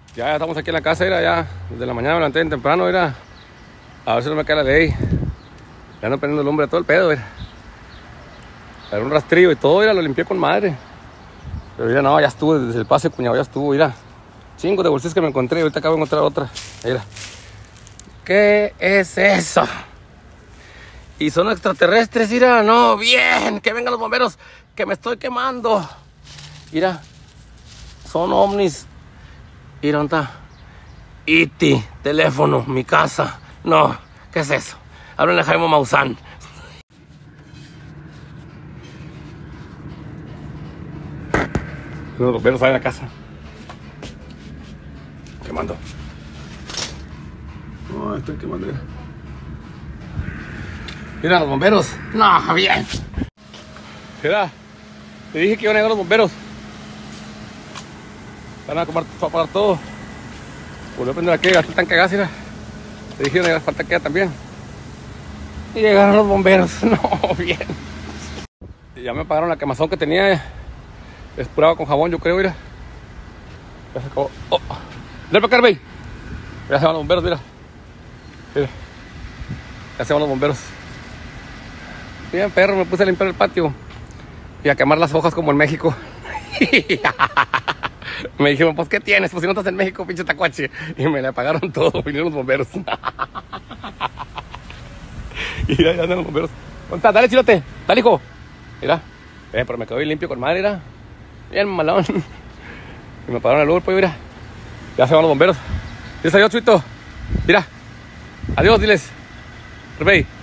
Ya estamos aquí en la casa, mira, ya desde la mañana me levanté bien temprano, mira, a ver si no me cae la ley. Ya ando prendiendo lumbre todo el pedo, mira. Era un rastrillo y todo, mira, lo limpié con madre. Pero mira, no, ya estuvo desde el pase, cuñado, ya estuvo, mira. 5 de bolsillas que me encontré, ahorita acabo de encontrar otra. Mira. ¿Qué es eso? Y son extraterrestres, mira, no, bien, que vengan los bomberos, que me estoy quemando. Mira, son ovnis. Mira, ¿dónde está? E.T., teléfono, mi casa. No, ¿qué es eso? Háblenle a Jaime Maussan. Los bomberos salen a la casa. Quemando. No, estoy quemando. Mira, los bomberos. No, bien. Mira, te dije que iban a llegar los bomberos. Van a apagar todo. Volvió a prender aquí, gasté el tanque de gas, mira. Te dije que iban a llegar, falta que también. Y llegaron los bomberos. No, bien. Y ya me apagaron la quemazón que tenía. Espuraba con jabón, yo creo, mira. Ya se acabó. Oh. Dale para acá, Carmen. Ya se van los bomberos, mira. Mira. Ya se van los bomberos. Bien, perro, me puse a limpiar el patio. Y a quemar las hojas como en México. Me dijeron, pues, ¿qué tienes? Pues si no estás en México, pinche tacuache. Y me le apagaron todo, vinieron los bomberos. Y ya andan los bomberos. ¿Dónde está? Dale, chilote. Dale, hijo. Mira. Pero me quedó bien limpio con madre, mira. Bien malón. Y me apagaron el luz, pues, mira. Ya se van los bomberos. Diles adiós, Chuito. Mira. Adiós, diles. Rey.